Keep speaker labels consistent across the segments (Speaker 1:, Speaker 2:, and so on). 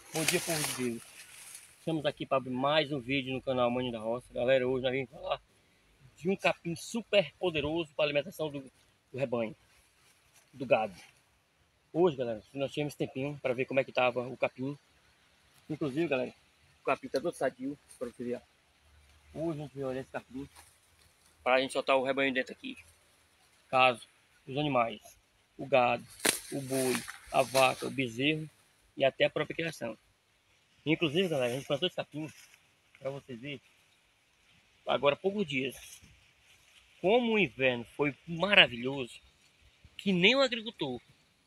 Speaker 1: Bom dia, povo de Deus. Estamos aqui para mais um vídeo no canal Maninho da Roça. Galera, hoje nós vamos falar de um capim super poderoso para alimentação do rebanho, do gado. Hoje, galera, nós tínhamos tempinho para ver como é que estava o capim. Inclusive, galera, o capim está todo sadio, para você ver. Hoje a gente vai olhar esse capim para a gente soltar o rebanho dentro aqui. Caso os animais, o gado, o boi, a vaca, o bezerro e até a própria criação. Inclusive, galera, a gente plantou esse capim para vocês verem agora há poucos dias. Como o inverno foi maravilhoso, que nem o agricultor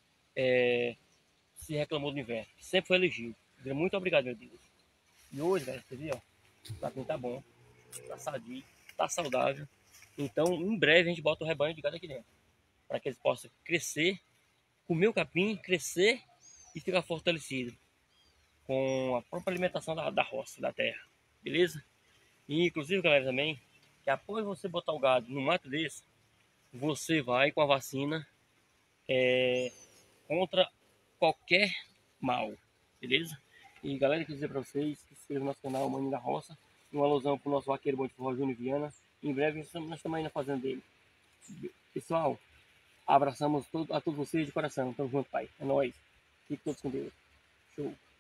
Speaker 1: se reclamou do inverno. Sempre foi elogio. Muito obrigado, meu Deus. E hoje, galera, você viu, ó, o capim tá bom, tá sadio, tá saudável. Então, em breve, a gente bota o rebanho de gado aqui dentro. Para que eles possam crescer, comer o capim, crescer e ficar fortalecido com a própria alimentação da roça, da terra. Beleza? E, inclusive, galera, também, que após você botar o gado no mato desse, você vai com a vacina contra qualquer mal, beleza? E galera, eu quero dizer para vocês que se inscrevam no nosso canal Maninho da Roça, uma alusão para o nosso vaqueiro bom de forró Júnior Viana. Em breve nós estamos aí na fazenda dele. Pessoal, abraçamos a todos vocês de coração. Tamo junto, pai. É nóis. Fiquem todos com Deus. Show.